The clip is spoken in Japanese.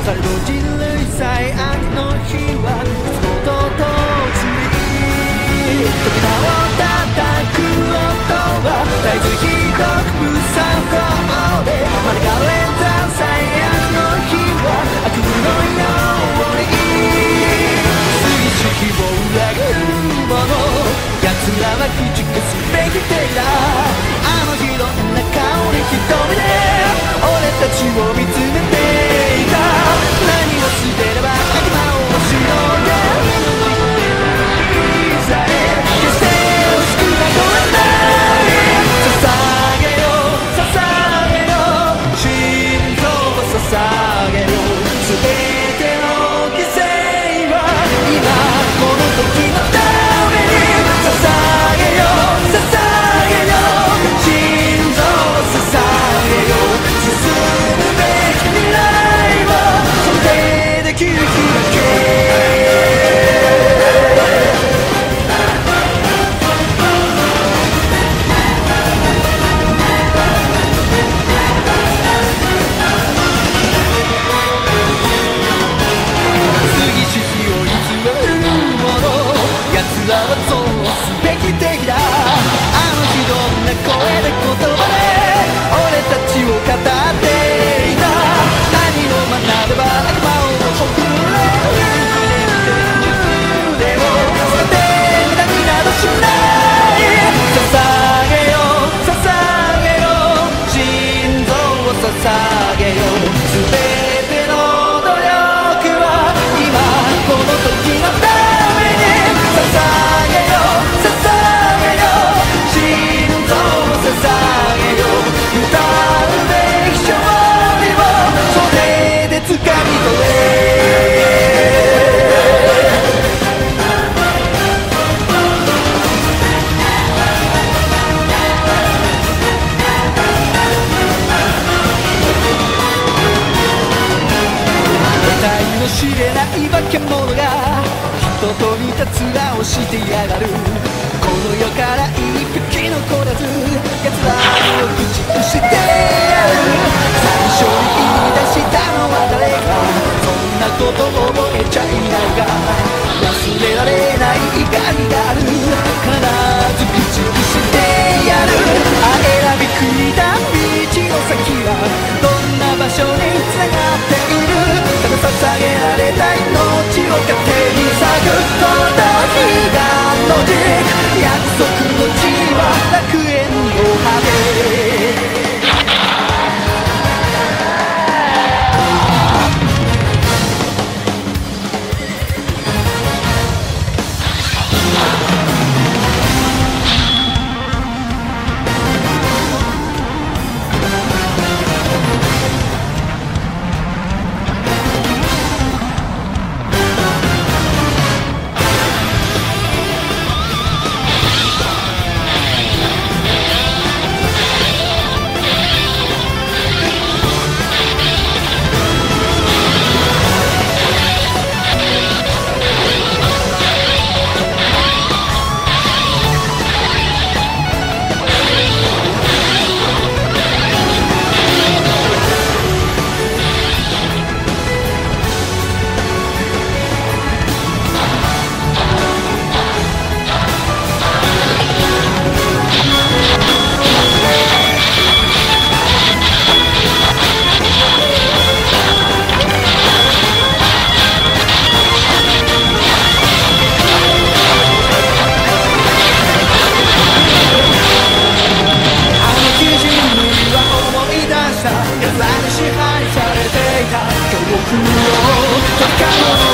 されど人類さえ秋の日はいつもと同時に時計を叩く音は絶えずひどく無作法で招かれた最悪の日は悪夢のように過ぎし希望を裏切るもの奴らは口がすべきていたあの日どんな顔に瞳で俺たちを見つめていた何を捨てれば悪魔をしのげさえ決して惜しくはごめんない捧げよ捧げよ心臓を捧げよ全ての犠牲は今この時のために捧げよ捧げよ心臓を捧げよ進むべき未来を想定できる日だけ次し日を偽るもの奴らはそうすべき敵だあの日どんな声で言葉で俺たちを語っていた何を学べば悪魔を送れ腕を捨てて無駄になどしない捧げよ捧げよ心臓を捧げよ全ての努力は今この時のために捧げよ捧げよ心臓を捧げよ歌うべき勝利を袖で掴み取れ得体の知れない化け物が人と似た面をしてやがるこの世から一匹残らず奴らを駆逐してやる最初に言い出したのは誰かそんなこと覚えちゃいないが忘れられない怒りがある必ず駆逐してやる選びくいた道の先はどんな場所に繋がっているただ捧げられた命を糧に咲くこの日がのじ約束の地は楽園の果て奴らに支配されていた恐怖を解き放つ